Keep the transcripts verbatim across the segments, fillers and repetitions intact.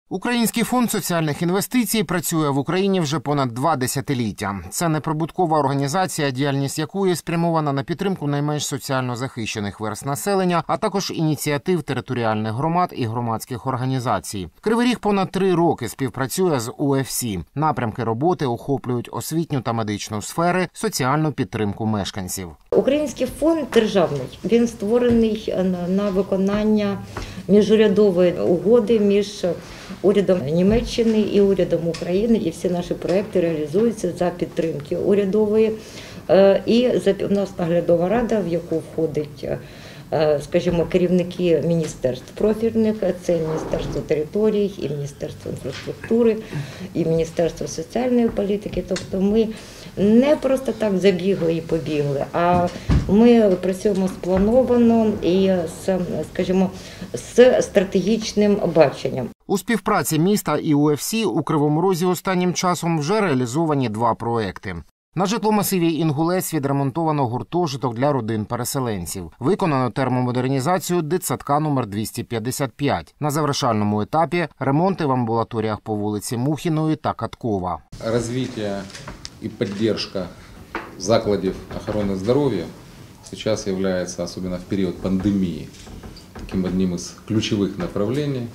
Український фонд соціальних інвестицій працює в Україні вже понад два десятиліття. Це неприбуткова організація, діяльність якої спрямована на підтримку найменш соціально захищених верств населення, а також ініціатив територіальних громад і громадських організацій. Кривий Ріг понад три роки співпрацює з У Еф Сі. Напрямки роботи охоплюють освітню та медичну сфери, соціальну підтримку мешканців. Український фонд державний. Він створений на виконання міжурядової угоди між урядом Німеччини і урядом України, і всі наші проекти реалізуються за підтримки урядової. І у нас наглядова рада, в яку входить, скажімо, керівники міністерств профільних, це Міністерство територій, і Міністерство інфраструктури, і Міністерство соціальної політики. Тобто ми не просто так забігли і побігли, а ми працюємо сплановано і, скажімо, з стратегічним баченням. У співпраці міста і У Еф Сі у Кривому Розі останнім часом вже реалізовані два проекти. На житломасиві «Інгулець» відремонтовано гуртожиток для родин-переселенців. Виконано термомодернізацію дитсадка номер двісті п'ятдесят п'ять. На завершальному етапі – ремонти в амбулаторіях по вулиці Мухіної та Каткова. Розвиття і підтримка закладів охорони здоров'я зараз є, особливо в період пандемії, таким одним із ключових направлень.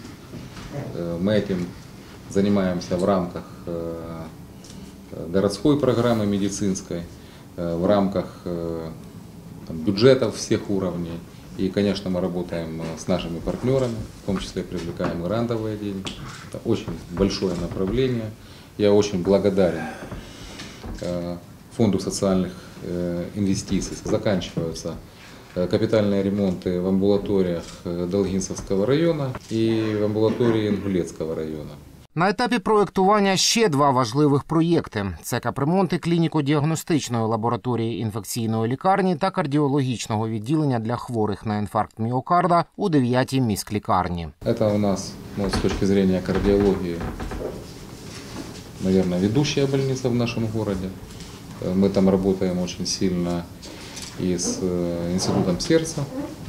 Мы этим занимаемся в рамках городской программы медицинской, в рамках там, бюджетов всех уровней. И, конечно, мы работаем с нашими партнерами, в том числе привлекаем грантовые деньги. Это очень большое направление. Я очень благодарен Фонду социальных инвестиций. Заканчиваются капитальные ремонты в амбулаториях Долгинцевского района и в амбулаторії Інгулецького району. На етапі проєктування ще два важливих проєкти. Це капремонти клініко-діагностичної лабораторії інфекційної лікарні та кардіологічного відділення для хворих на інфаркт міокарда у дев'ятій міськлікарні. Це у нас, ну, з точки зрения кардіології, наверное, ведущая больница в нашем городе. Мы там работаем очень сильно и с институтом сердца,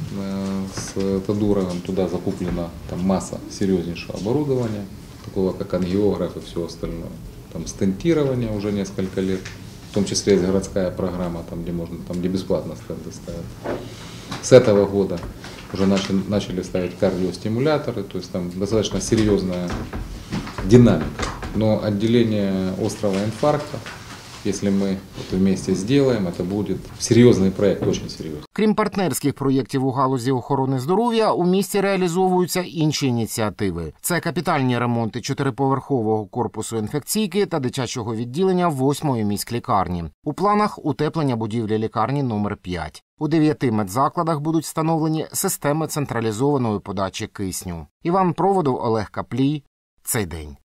с Тодуровым. Туда закуплена там масса серьезнейшего оборудования, такого как ангиограф и все остальное. Там стентирование уже несколько лет, в том числе есть городская программа, там где, можно, там, где бесплатно стенты ставят. С этого года уже начали, начали ставить кардиостимуляторы, то есть там достаточно серьезная динамика. Но отделение острого инфаркта, якщо ми це вместе зробимо, це буде серйозний проєкт, дуже серйозний. Крім партнерських проєктів у галузі охорони здоров'я, у місті реалізовуються інші ініціативи. Це капітальні ремонти чотириповерхового корпусу інфекційки та дитячого відділення восьмої міськлікарні. У планах утеплення будівлі лікарні номер п'ять. У дев'яти медзакладах будуть встановлені системи централізованої подачі кисню. Іван Проводов, Олег Каплій. Цей день.